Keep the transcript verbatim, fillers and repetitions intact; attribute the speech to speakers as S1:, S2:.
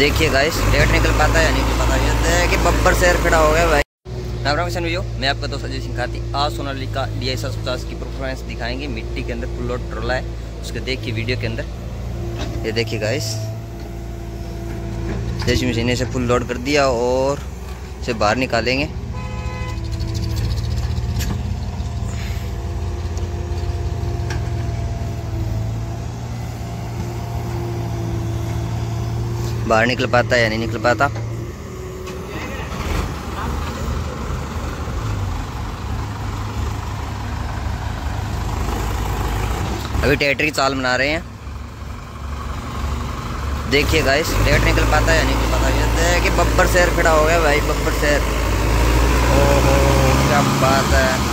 S1: देखिए guys rate निकल पाता है या नहीं निकल पाता। ये कि बब्बर शेर खड़ा हो गया भाई। राम राम किसान भैया, मैं आपका दोस्त अजय सिंह खाती। आज सोनालिका डी आई सात सौ पचास की परफॉर्मेंस दिखाएंगे। मिट्टी के अंदर फुल लोड ट्रोला है, उसके देखिए वीडियो के अंदर। ये देखिए गाइस, जैसी मशीन से फुल लोड कर दिया और इसे बाहर निकालेंगे। बाहर निकल पाता है या नहीं निकल पाता। अभी ट्रैक्टर की चाल बना रहे हैं। देखिए गाइस रेट निकल पाता है या नहीं निकल पाता। ये कि बब्बर शेर खड़ा हो गया भाई, बब्बर शेर। ओहो क्या बात है।